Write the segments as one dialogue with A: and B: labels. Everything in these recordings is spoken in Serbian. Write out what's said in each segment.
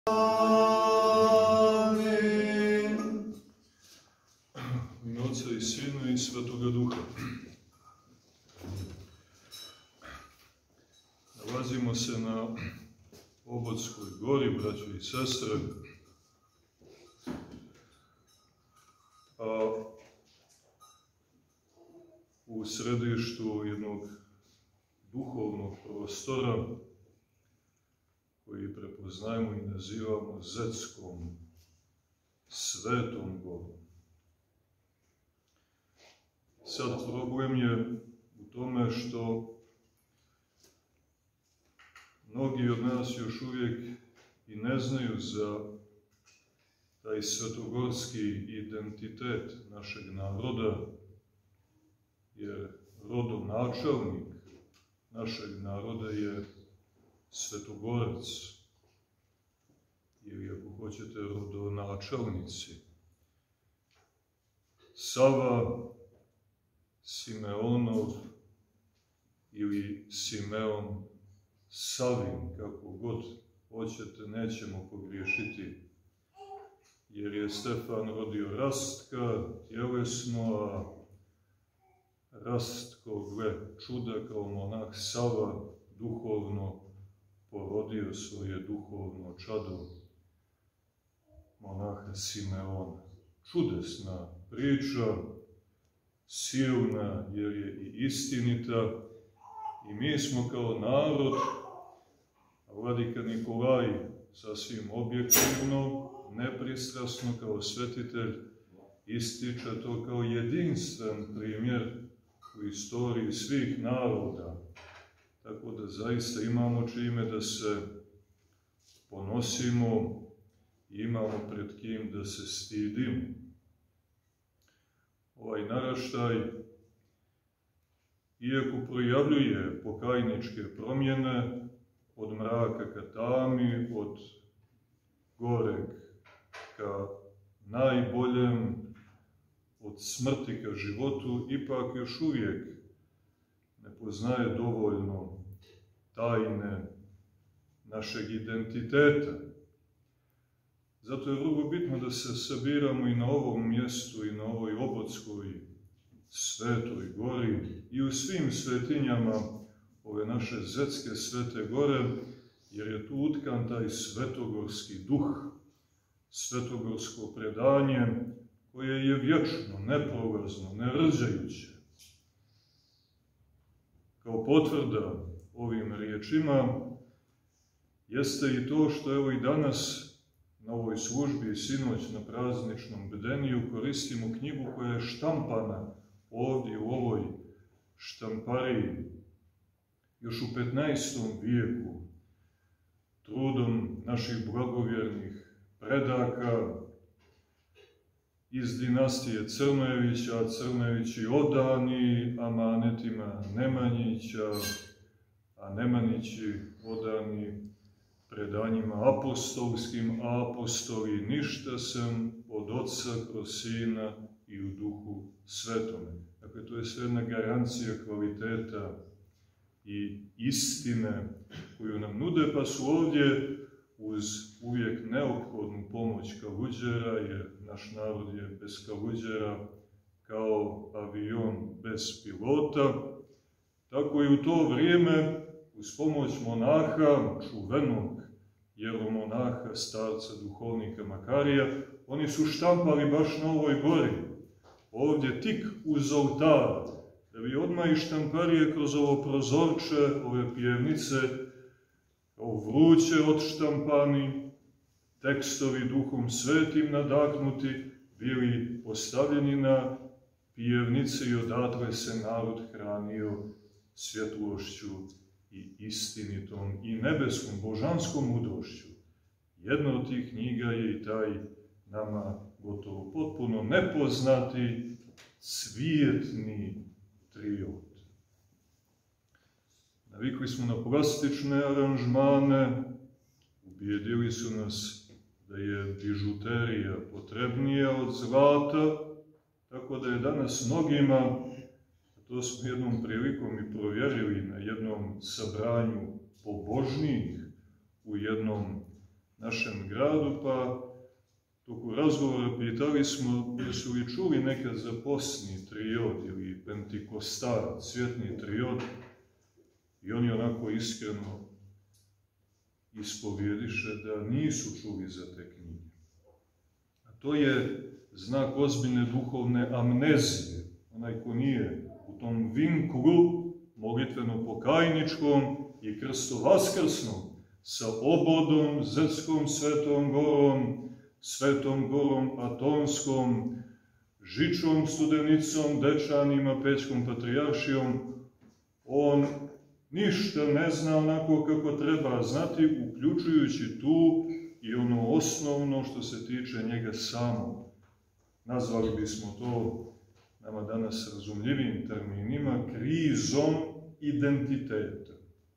A: U ime Oca i Sina i Svetoga Duha. Nalazimo se na Obodskoj gori, braćo i sestre, a u središtu jednog duhovnog prostora koji prepoznajemo i nazivamo Zetskom, Svetom gorom. Sad problem je u tome što mnogi od nas još uvijek i ne znaju za taj svetogorski identitet našeg naroda, jer rodonačelnik našeg naroda je Svetogorac, ili ako hoćete rodonačelnici. Sava Simeonov ili Simeon Savin, kako god hoćete, nećemo pogriješiti, jer je Stefan rodio Rastka tjelesno, a Rastko, gle čuda, kao monah Sava duhovno porodio svoje duhovno čado, monaha Simeona. Čudesna priča, silna jer je i istinita, i mi smo kao narod, a vladika Nikolaj sasvim objektivno, nepristrasno kao svetitelj, ističe to kao jedinstven primjer u istoriji svih naroda. Tako da zaista imamo čime da se ponosimo i imamo pred kim da se stidimo. Ovaj naraštaj, iako projavljuje pokajničke promjene, od mraka ka tami, od goreg ka najboljem, od smrti ka životu, ipak još uvijek ne poznaje dovoljno tajne našeg identiteta. Zato je vrlo bitno da se sabiramo i na ovom mjestu i na ovoj Obodskoj Svetoj gori i u svim svetinjama ove naše Zetske Svete gore, jer je tu utkan taj svetogorski duh, svetogorsko predanje, koje je vječno, neprolazno, nerđajuće. Kao potvrda ovim riječima jeste i to što evo i danas na ovoj službi i sinoć na prazničnom bdeniju koristimo knjigu koja je štampana ovdje u ovoj štampariji još u 15. vijeku, trudom naših blagovjernih predaka iz dinastije Crnojevića, a Crnojevići odani amanetima Nemanjića, a Nemanjići odani predanjima apostolskim, a apostoli ništa sem od Oca kroz Sina i u Duhu Svetome. Dakle, to je sve jedna garancija kvaliteta i istine koju nam nude, pa su ovdje uz uvijek neophodnu pomoć kaluđera, jer naš narod je bez kaluđera kao avion bez pilota, tako i u to vrijeme uz pomoć monaha, čuvenog jeromonaha, starca, duhovnika Makarija, oni su štampali baš na ovoj gori, ovdje tik uz oltar, da bi odmah i štamparije kroz ovo prozorče, ove pjevnice, kao vruće odštampani, tekstovi Duhom Svetim nadahnuti, bili postavljeni na pjevnice i odatle se narod hranio svjetlošću i istinitom i nebeskom, božanskom mudrošću. Jedna od tih knjiga je i taj nama gotovo potpuno nepoznati cvijetni triod. Navikli smo na plastične aranžmane, ubijedili su nas da je bižuterija potrebnija od zlata, tako da je danas mnogima, to smo jednom prilikom i provjerili na jednom sabranju pobožnih u jednom našem gradu, pa toku razgovora pitali smo jesu li čuli nekad za postni triod ili pentikostalac, svjetni triod, i oni onako iskreno ispovjediše da nisu čuli za te knjige. A to je znak ozbiljne duhovne amnezije. Onaj ko nije u tom vinklu molitveno-pokajničkom i krsto-vaskrsnom sa obodom, Zetskom Svetom Gorom, Svetom Gorom Atonskom, Žičom Studenicom, Dečanima, Pećkom Patrijaršijom, on ništa ne zna onako kako treba znati, uključujući tu i ono osnovno što se tiče njega samog. Nazvali bismo to nama danas razumljivim terminima krizom identiteta.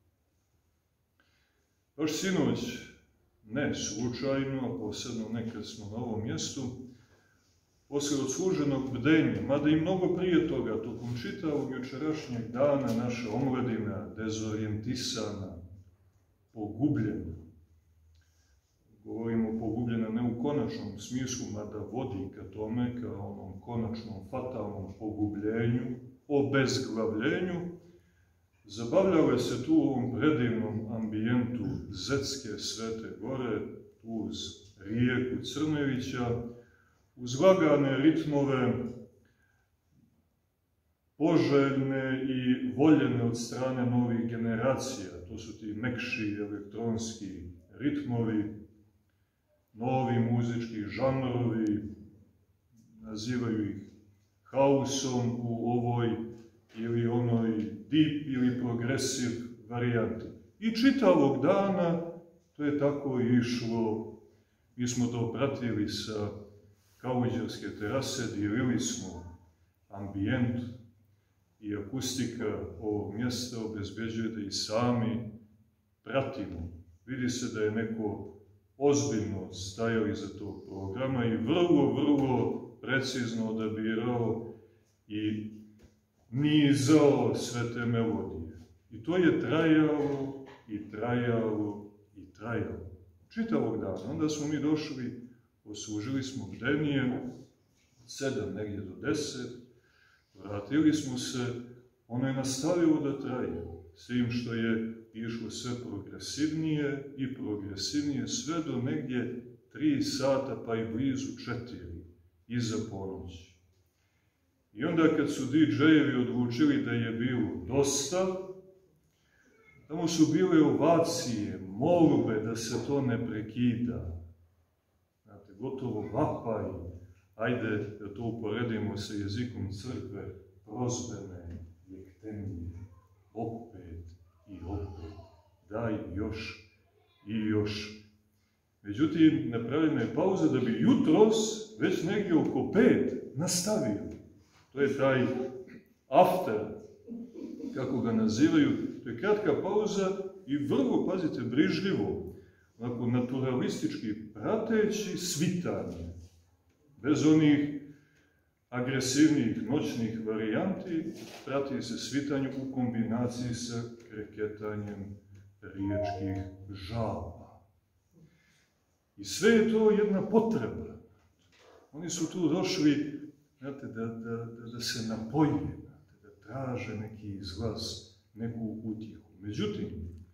A: Baš sinoć, ne slučajno, a posebno nekad smo na ovom mjestu, poslije odsluženog bdenja, mada i mnogo prije toga, tokom čitavog jučerašnjeg dana, naša omladina, dezorijentisana, pogubljena. Govorimo pogubljena ne u konačnom smislu, mada vodi ka tome, ka onom konačnom, fatalnom pogubljenju, obezglavljenju, zabavljale se tu u ovom predivnom ambijentu Zetske Svete Gore, uz rijeku Crnevića, uz lagane ritmove, poželjne i voljene od strane novih generacija. To su ti mekši elektronski ritmovi, novi muzički žanrovi, nazivaju ih hausom u ovoj ili onoj deep ili progresiv varijanti. I čitavog dana to je tako išlo. Mi smo to pratili sa Kauđerske terase, dijelili smo ambijent i akustika ovog mjesta obezbeđuje da i sami pratimo. Vidi se da je neko ozbiljno stajao iza tog programa i vrlo precizno odabirao i nizao sve te melodije. I to je trajalo i trajalo i trajalo. Čitavog dana. Onda smo mi došli, poslužili smo bdenije, 7 negdje do 10, vratili smo se, ono je nastavilo da traje, s tim što je išlo sve progresivnije i progresivnije, sve do negdje 3 sata, pa i blizu 4, iza ponoći. I onda kad su DJ-evi odlučili da je bilo dosta, tamo su bile ovacije, molbe da se to ne prekida. Znate, gotovo vapaj, ajde da to uporedimo sa jezikom crkve, prozbene, jektenije, opet i opet, daj još i još. Međutim, napravljena je pauza da bi jutros, već negdje oko 5, nastavio. To je taj after, kako ga nazivaju, to je kratka pauza i vrlo, pazite, brižljivo, onako naturalistički prateći svitanje, bez onih agresivnih noćnih varijanti, prati se svitanje u kombinaciji sa kreketanjem riječkih žaba. I sve je to jedna potreba. Oni su tu došli, znate, da se napoje, da traže neki izlaz, neku utjehu. Međutim,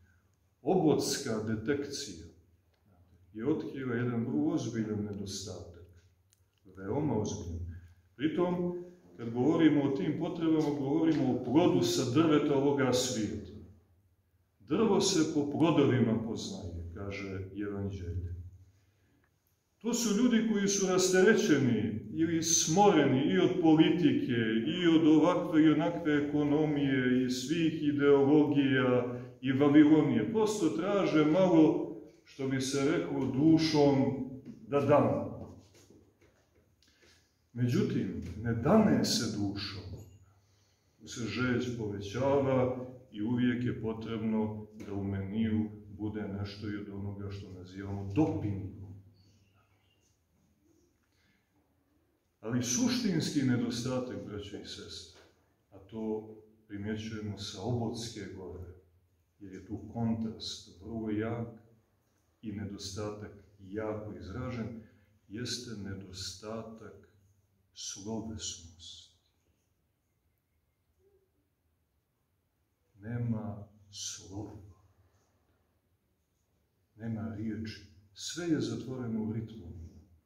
A: obotska detekcija je otkrila jedan vrlo ozbiljan nedostatak. Veoma ozbiljan. Pritom, kad govorimo o tim potrebama, govorimo o plodu sa drveta ovoga svijeta. Drvo se po plodovima poznaje, kaže Evanđelje. To su ljudi koji su rasterećeni ili smoreni i od politike, i od ovakve i onakve ekonomije, i svih ideologija i Vavilonije. Prosto traže malo, što bi se reklo, dušom da dam. Međutim, ne dane se dušom. Tu se žeđ povećava i uvijek je potrebno da u meniju bude nešto i od onoga što nazivamo dopingom. Ali suštinski nedostatak, braće i sestre, a to primjećujemo sa Obotske gore, jer je tu kontrast vrlo jak, i nedostatak jako izražen, jeste nedostatak slovesnosti. Nema slova. Nema riječi. Sve je zatvoreno u ritmovima.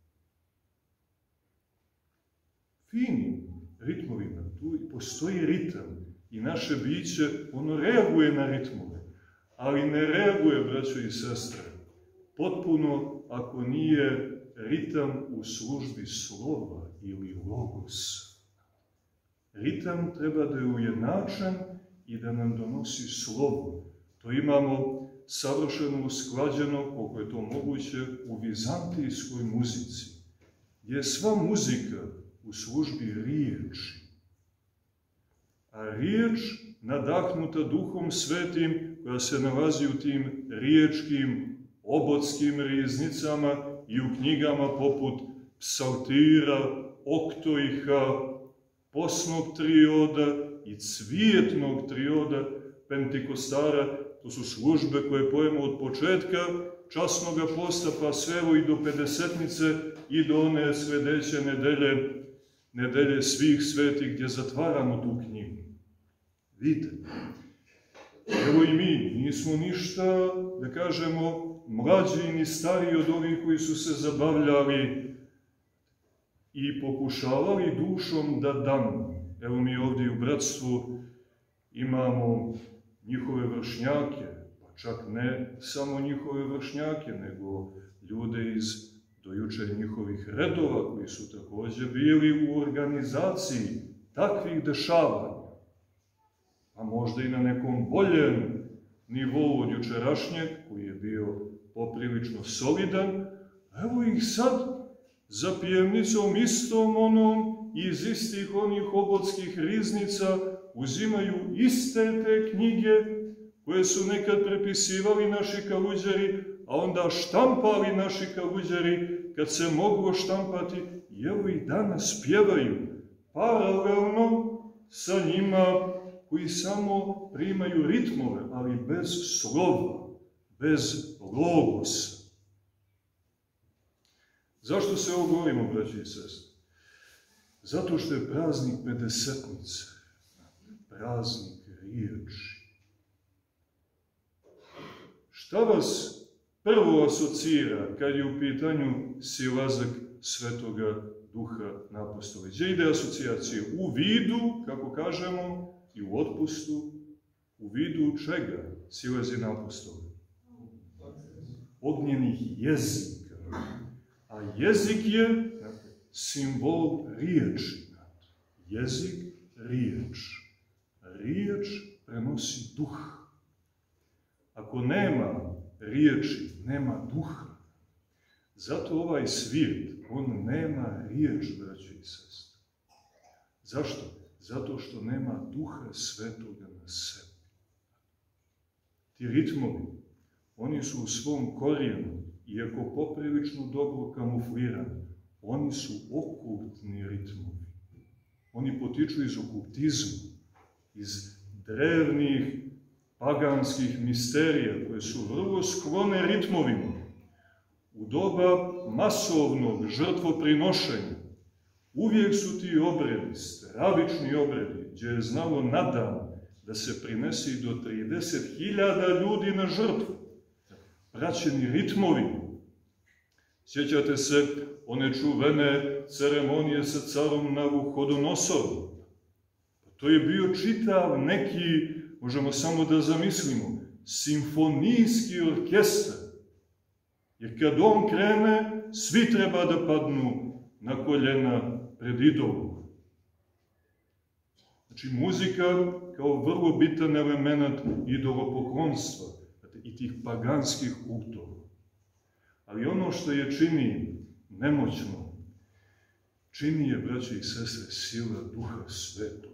A: Finim ritmovima. Tu postoji ritam i naše biće, ono reaguje na ritmove, ali ne reaguje, braćo i sestre, potpuno ako nije ritam u službi slova ili logosa. Ritam treba da je ujednačen i da nam donosi slovo. To imamo savršeno usklađeno, koliko je to moguće, u vizantijskoj muzici, gdje je sva muzika u službi riječi. A riječ, nadahnuta Duhom Svetim, koja se nalazi u tim riječkim, obotskim riznicama i u knjigama poput psaltira, oktoiha, posnog trioda i cvijetnog trioda Pentekostara. To su službe koje pojemo od početka časnog posta pa sve evo i do Pedesetnice i do one sljedeće nedelje svih svetih gdje zatvaramo tu knjigu. Vidite, evo i mi nismo ništa, da kažemo, mlađi ni stariji od ovih koji su se zabavljali i pokušavali dušom da danu. Evo mi ovdje u bratstvu imamo njihove vršnjake, pa čak ne samo njihove vršnjake, nego ljude iz dojuče njihovih redova koji su također bili u organizaciji takvih dešavanja, a možda i na nekom boljem nivou od jučerašnjeg, koji je bio poprilično solidan, evo ih sad za pjevnicom istom onom iz istih onih obotskih riznica uzimaju iste te knjige koje su nekad prepisivali naši kaluđeri, a onda štampali naši kaluđeri kad se moglo štampati, i evo i danas pjevaju paralelno sa njima koji samo primaju ritmove, ali bez slova, bez logosa. Zašto se ovo govorimo, braći i sestre? Zato što je praznik Pedesetnice, praznik riječi. Šta vas prvo asocira kad je u pitanju silazak Svetoga Duha na apostole? Gdje ide asocijacija? U vidu, kako kažemo, i u otpustu, u vidu čega silazi na apostole? Ognjenih jezika. A jezik je simbol riječi. Jezik, riječ. Riječ prenosi duh. Ako nema riječi, nema duha. Zato ovaj svijet, on nema riječ, braće i sestre. Zašto? Zato što nema Duha Svetoga na sebi. Ti ritmovi, oni su u svom korijenu, iako poprilično dobro kamuflirani, oni su okultni ritmovi. Oni potiču iz okultizma, iz drevnih paganskih misterija, koje su vrlo sklone ritmovima. U doba masovnog žrtvoprinošenja uvijek su ti obredi, stravični obredi, gdje je znalo na dan da se prinesi do 30.000 ljudi na žrtvu, praćeni ritmovima. Sjećate se one čuvene ceremonije sa carom Navuhodonosorom. To je bio čitav neki, možemo samo da zamislimo, simfonijski orkestar. Jer kad on krene, svi treba da padnu na koljena pred idolom. Znači, muzika kao vrlo bitan element idolopoklonstva i tih paganskih kultova. Ali ono što je čini nemoćno, čini je, braće i sestre, sila Duha Svetog.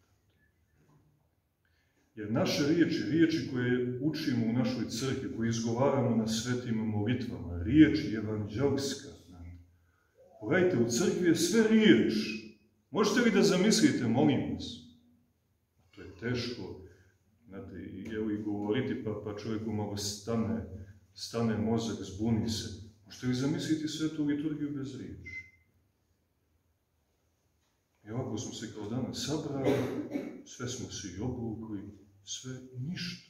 A: Jer naše riječi koje učimo u našoj crkvi, koje izgovaramo na svetim molitvama, riječ je evanđelska. Pogledajte, u crkvi je sve riječ. Možete li da zamislite, molim vas? To je teško, znate, i govoriti, pa čovjeku malo stane stane mozak, zbuni se. Možete li zamisliti svetu liturgiju bez riječi? I ovako smo se kao danas sabrali, sve smo se i obukli, sve ništa.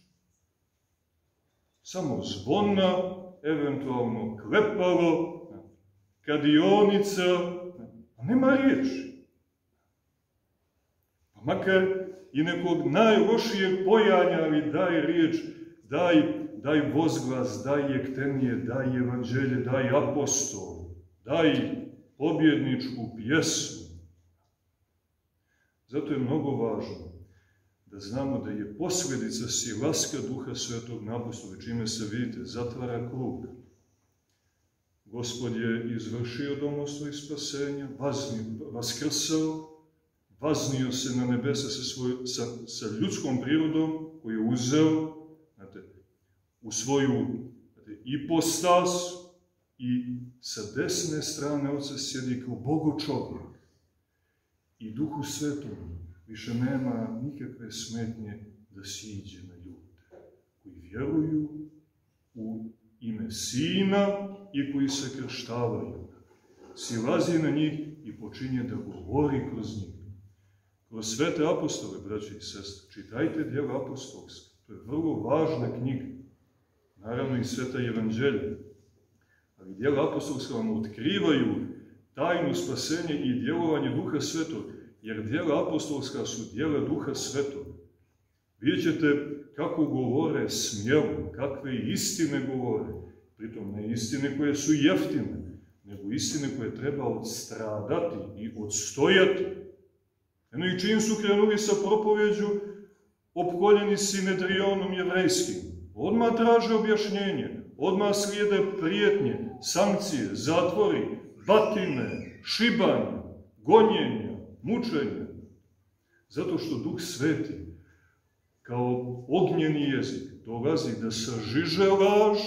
A: Samo zvona, eventualno klepalo, kadionica, a nema riječi. Pa makar i nekog najlošijeg pojanja, ali daj riječ, daj vozglas, daj jektenije, daj evanđelje, daj apostol, daj pobjedničku pjesmu. Zato je mnogo važno da znamo da je posljedica silaska Duha Svetog na apostole, čime se, vidite, zatvara krug. Gospod je izvršio domolstvo i spasenja, vaskrsao, vaznio se na nebesa sa ljudskom prirodom koju je uzeo, u svoju ipostas i sa desne strane Oca sjedi kao Bogo čovjek. I Duhu Svetom više nema nikakve smetnje da siđe na ljude koji vjeruju u ime Sina i koji se krštavaju. Silazi na njih i počinje da govori kroz njih. Kroz svete apostole, braće i sestre, čitajte djela apostolska. To je vrlo važna knjiga. Naravno i sveta evanđelja. Ali djela apostolska vam otkrivaju tajnu spasenja i djelovanje Duha Svetog, jer djela apostolska su djela Duha Svetog. Vidjet ćete kako govore smjelo, kakve istine govore. Pritom ne istine koje su jeftine, nego istine koje treba odstradati i odstojati. Eno i čim su krenuli sa propovjeđu, opkoljeni Sinedrionom jevrejskim, odmah traže objašnjenje, odmah slijede prijetnje, sankcije, zatvori, batine, šibanje, gonjenja, mučenja. Zato što Duh Sveti, kao ognjeni jezik, dolazi da sažiže laž,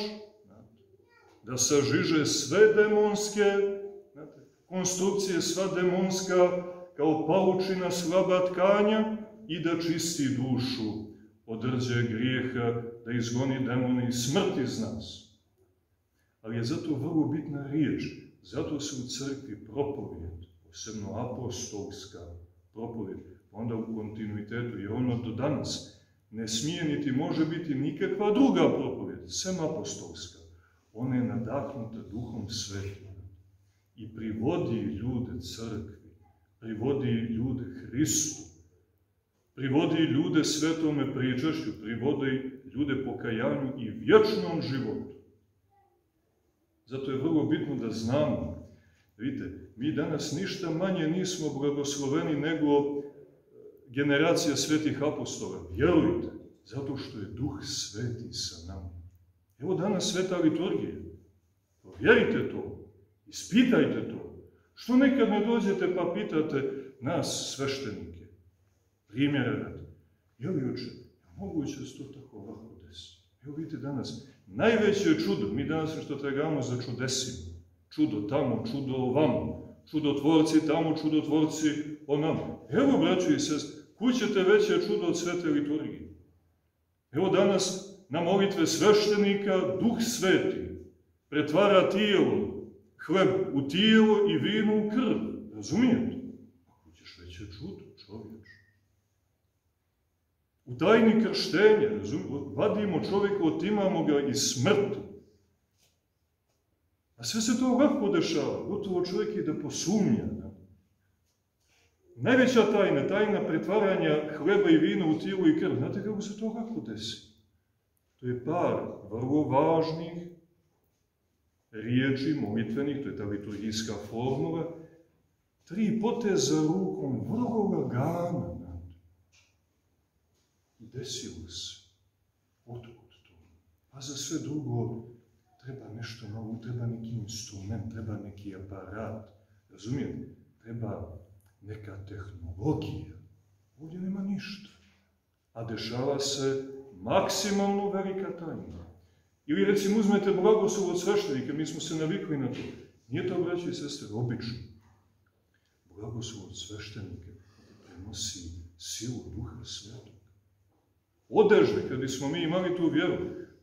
A: da sažiže sve demonske konstrukcije, sva demonska, kao paučina slaba tkanja i da čisti dušu od rđe grijeha, da izgoni demone i smrt iz nas. Ali je zato vrlo bitna riječ, zato se u crkvi propovijed, posebno apostolska propovijed, onda u kontinuitetu, jer ono do danas ne smije niti može biti nikakva druga propovijed, sem apostolska. Ona je nadahnuta Duhom Svetim i privodi ljude crkvi, privodi ljude Hristu, privodi ljude svetome pričašću, privodi ljude pokajanju i vječnom životu. Zato je vrlo bitno da znamo. Vidite, mi danas ništa manje nismo blagosloveni nego generacija svetih apostola. Vjerujte, zato što je Duh Sveti sa nama. Evo danas sveta liturgija. Provjerite to, ispitajte to. Što nekad ne dođete pa pitate nas, sveštenike, primjera radi. Je li oče, moguće da se to tako lako desi? Evo vidite danas, najveće čudo, mi danas što tragamo za čudesima. Čudo tamo, čudo ovamo, čudotvorci tamo, čudotvorci onamo. Evo, braćo i sestre, kud ćete veće čudo od svete liturgije? Evo danas na molitve sveštenika Duh Sveti pretvara tijelo, hleb u tijelo i vino u krv. Razumijete? Ako ćeš veće čudo, čovječ. U tajni krštenja, vadimo čovjeka, otimamo ga iz smrti. A sve se to lako dešava, gotovo čovjek i da posumnja. Najveća tajna, tajna pretvaranja hleba i vina u tijelo i krv, znate kako se to lako desi? To je par vrlo važnih riječi molitvenih, to je ta liturgijska formula, 3 poteza rukom, vrlo lagana. I desilo se. Otkud to? A za sve drugo treba nešto novo, treba neki instrument, treba neki aparat. Razumijete? Treba neka tehnologija. Ovdje nema ništa. A dešava se maksimalno velika tajna. Ili recimo uzmete blagoslov od sveštenika, mi smo se navikli na to. Nije to, braći i sestre, obično. Blagoslov od sveštenika prenosi silu Duha Svetog. Odežde, kad bismo mi imali tu vjeru,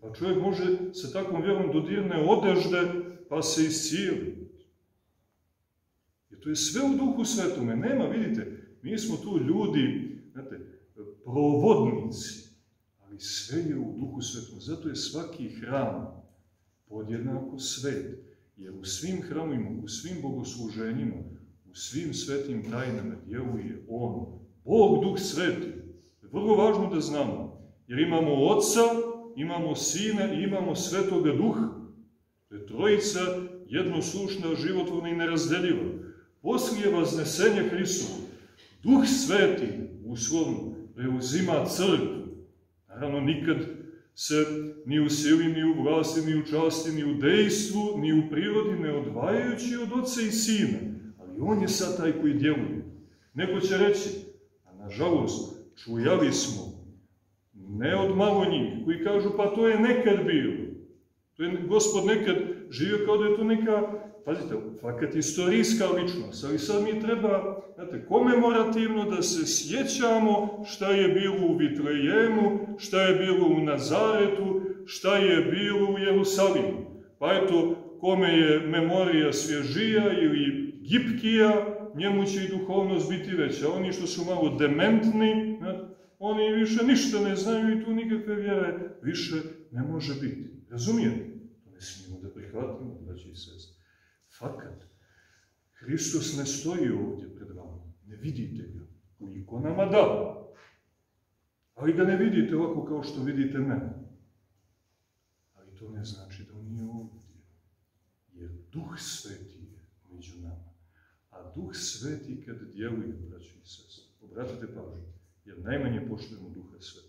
A: Pa čovjek može sa takvom vjerom dodirne odežde, pa se iscijeli. Jer to je sve u Duhu Svetome. Nema, vidite, mi smo tu ljudi, znate, provodnici, ali sve je u Duhu Svetom. Zato je svaki hram podjednako svet. Jer u svim hramovima, u svim bogosluženjima, u svim svetim tajnama djeluje On, Bog Duh Sveti. Je vrlo važno da znamo. Jer imamo Oca, imamo Sina i imamo Svetoga Duha. To je trojica jednoslušna, životvorna i nerazdeljiva. Poslije vaznesenja Hristovu, Duh Sveti, uslovno, preuzima crkvu. Naravno, nikad se ni u sili, ni u vlasti, ni u časti, ni u dejstvu, ni u prirodi ne odvajajući od Oca i Sina. Ali On je sad taj koji djeluje. Neko će reći, a nažalost, čujali smo, ne od malo njih, koji kažu, pa to je nekad bilo. To je Gospod nekad živio kao da je to neka, pazite, fakat istorijska ličnost, ali sad mi treba, znate, komemorativno da se sjećamo šta je bilo u Vitlejemu, šta je bilo u Nazaretu, šta je bilo u Jerusalimu. Pa eto, kome je memorija svježija ili gipkija, njemu će i duhovnost biti veća. Oni što su malo dementni, oni više ništa ne znaju i tu nikakve vjere više ne može biti. Razumijete? To ne smijemo da prihvatimo, braći i sestre. Fakat, Hristos ne stoji ovdje pred vama. Ne vidite ga. U ikonama da. Ali ga ne vidite ovako kao što vidite mene. Ali to ne znači da on nije ovdje. Jer Duh Sveti je među nama. A Duh Sveti kad djeluje, braći i sestre, obratite pažnju, jer najmanje poštujemo Duha Svetog.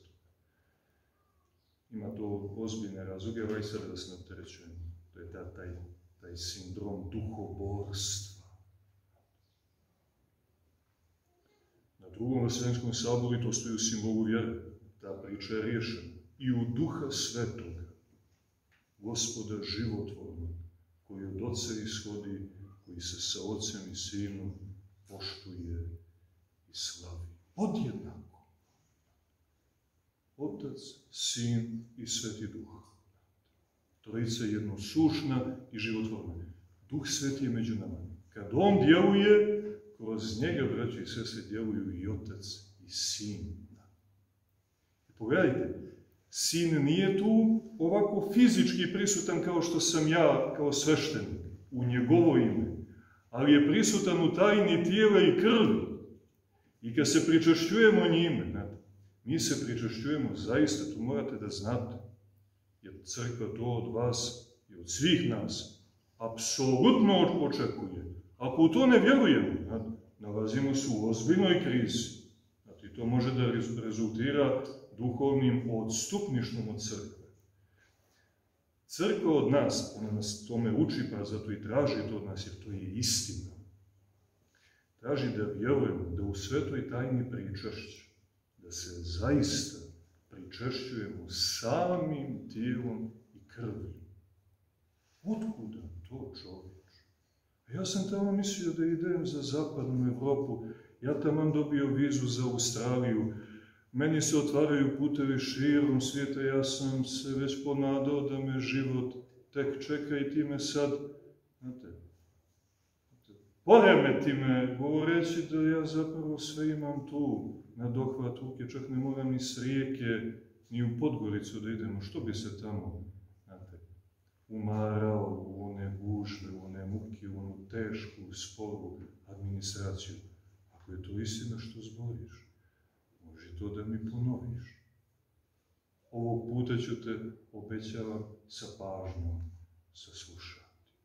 A: Ima to ozbiljne razloge, ali sad da se ne opterećujemo. To je taj sindrom duhoborstva. Na Drugom Vaseljenskom saboru to stoji u simbolu vjere. Ta priča je riješena. I u Duha Svetoga, Gospoda životvornog, koji od Oca ishodi, koji se sa Ocem i Sinom poštuje i slavi. Podjednako. Otac, Sin i Sveti Duh. Trojica je jednosušna i životvorna. Duh Sveti je među nama. Kad On djeluje, kroz njega, braći i sestre, djeluju i Otac i Sin. I pogledajte, Sin nije tu ovako fizički prisutan kao što sam ja, kao sveštenik, u njegovo ime, ali je prisutan u tajni tijela i krvi. I kad se pričašćujemo njime, mi se pričašćujemo zaista, tu morate da znate, jer crkva to od vas i od svih nas apsolutno očekuje. Ako u to ne vjerujemo, nalazimo se u ozbiljnoj krizi. I to može da rezultira duhovnim odstupništvom od crkve. Crkva od nas, ona nas tome uči, pa zato i traži to od nas, jer to je istina. Traži da vjerujemo da u svetoj tajni pričašća, da se zaista pričešćujemo samim tijelom i krvlju. Otkuda to, čovječe? Ja sam tamo mislio da idem za zapadnu Evropu, ja tamo dobio vizu za Australiju, meni se otvaraju putevi širom svijeta, ja sam se već ponadao da me život tek čeka i ti me sad, znate, poremeti me, govoreći da ja zapravo sve imam tu, na dohvat ruke, čak ne moram ni s rijeke, ni u Podgoricu da idemo. Što bi se tamo, znate, umarao u one gužve, u one muke, u onu tešku, sporu administraciju. Ako je to istina što zboriš, može to da mi ponoviš. Ovog puta ću te, obećavam, sa pažnjom saslušati.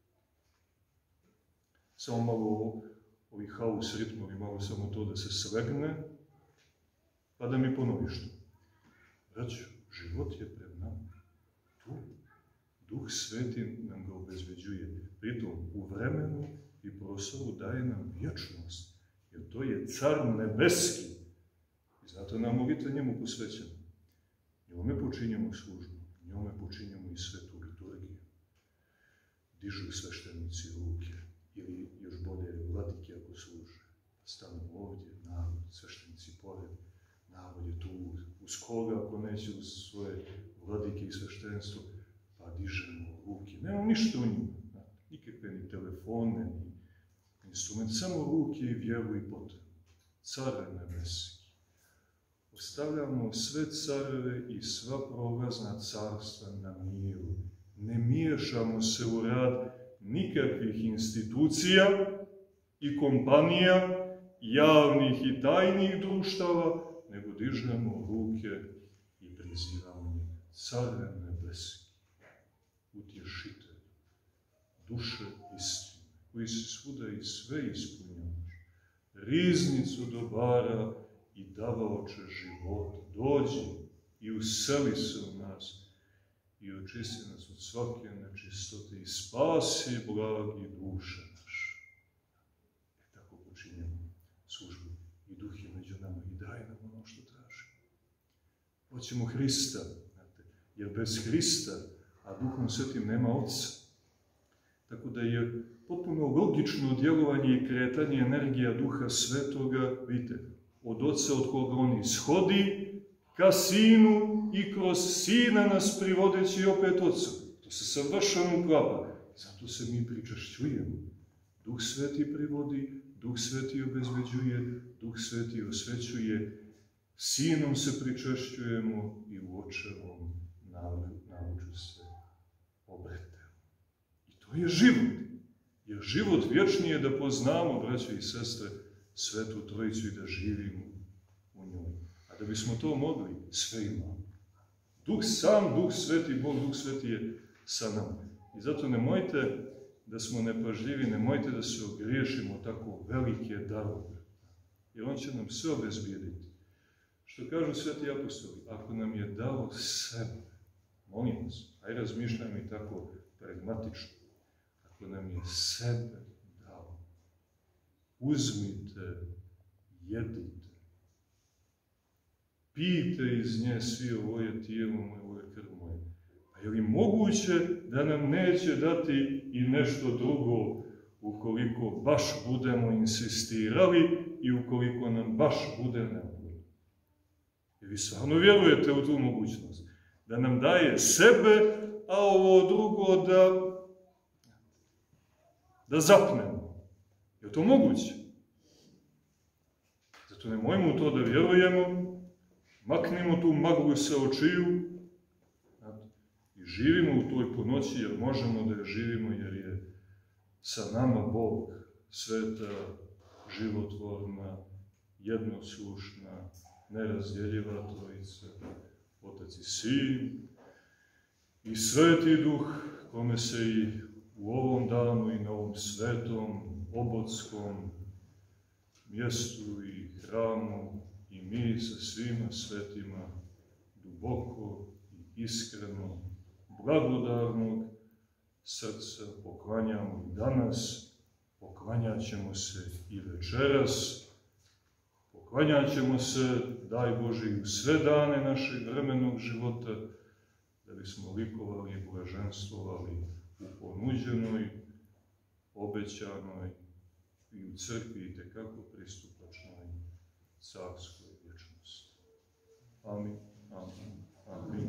A: Samo malo ovi haus ritmovi, malo samo to da se slegne, pa da mi ponoviš to. Braćo, život je pred nama. Tu Duh Sveti nam ga obezbeđuje. Pritom u vremenu i prostoru daje nam vječnost. Jer to je car nebeski. I zato nam molitva njemu posvećena. Njome počinjemo službu, njome počinjemo i svetu liturgiju. Dižu sveštenici ruke, ili još bolje vladike ako služe. Stanu ovdje, narod, sveštenici pored, narod je tu uz koga, ako neće uz svoje vladike i sveštenstvo, pa dižemo ruke. Nemamo ništa u njima, nikakve ni telefone, ni instrumente, samo ruke i vjeru i potrebu. Care nebeski, ostavljamo sve careve i sva prolazna carstva na miru. Ne miješamo se u rad nikakvih institucija i kompanija, javnih i tajnih društava, nego dižemo ruke i prizivamo njega. Care nebeski, utješitelj, duše istine, koji se svuda i sve ispunjavaš, riznicu dobara i davaoče života, dođi i useli se u nas i očisti nas od svake nečistote i spasi blagi duše naše. Tako počinjemo službu i duh je među nama i daje nam ono što tražimo. Hoćemo Hrista, jer bez Hrista, a Duhom Svetim nema Otca. Tako da je potpuno logično djelovanje i kretanje energija Duha Svetoga, vidite, od Otca od koga on ishodi, ka Sinu i kroz Sina nas privodeći opet Otcu. To se savršeno uklapa. Zato se mi pričašćujemo. Duh Sveti privodi, Duh Sveti obezbeđuje, Duh Sveti osvećuje, Sinom se pričašćujemo i u Očevom naručju se obretemo. I to je život. Jer život vječni je da poznamo, braće i sestre, Svetu Trojicu i da živimo u njoj. A da bismo to mogli, sve imamo. Duh sam, Duh Sveti, Bog, Duh Sveti je sa nama. I zato nemojte da smo nepažljivi, nemojte da se ogriješimo tako velike darove. Jer on će nam sve obezbijediti. Što kažu sveti apostoli, ako nam je dao sebe, molim vas, aj razmišljajmo i tako pragmatično, ako nam je sebe dao, uzmite, jedite, pijte iz nje svi, ovo je tijelo moje, ovo je krv moje. A je li moguće da nam neće dati i nešto drugo ukoliko baš budemo insistirali i ukoliko nam baš bude neophodno? Jer vi stvarno vjerujete u tu mogućnost. Da nam daje sebe, a ovo drugo da zapnemo. Je to moguće? Zato nemojmo u to da vjerujemo, maknimo tu maglu sa očiju i živimo u toj ponoći, jer možemo da je živimo, jer je sa nama Bog, sveta, životvorna, jednoslušna, nerazdjeljiva Trojica, Otac i Sin i Sveti Duh, kome se i u ovom danu i na ovom svetom, obotskom mjestu i hramu i mi sa svima svetima duboko i iskreno, blagodarnog srca poklanjamo i danas, poklanjat ćemo se i večeras, poklanjat ćemo se, daj Bože, i u sve dane našeg vremenog života, da bismo likovali i blaženstvovali u ponuđenoj, obećanoj i u crkvi i tekako pristupačnoj carskoj vječnosti. Amin. Amin. Amin.